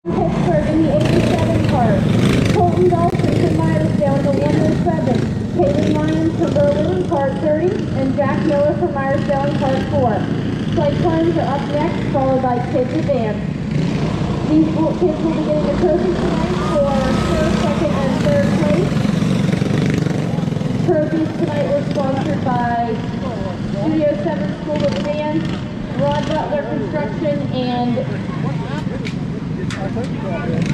Pittsburgh in the 87 car. Colton Dawson from Myersdale in the 107. Kaylee Lyons from Berlin in car 30. And Jack Miller from Myersdale in car 4. Flight times are up next, followed by Kids Advance. These kids will be getting the trophies tonight for first, second, and third place. Trophies tonight were sponsored by Studio 7 School of Dance, Rod Butler Construction, and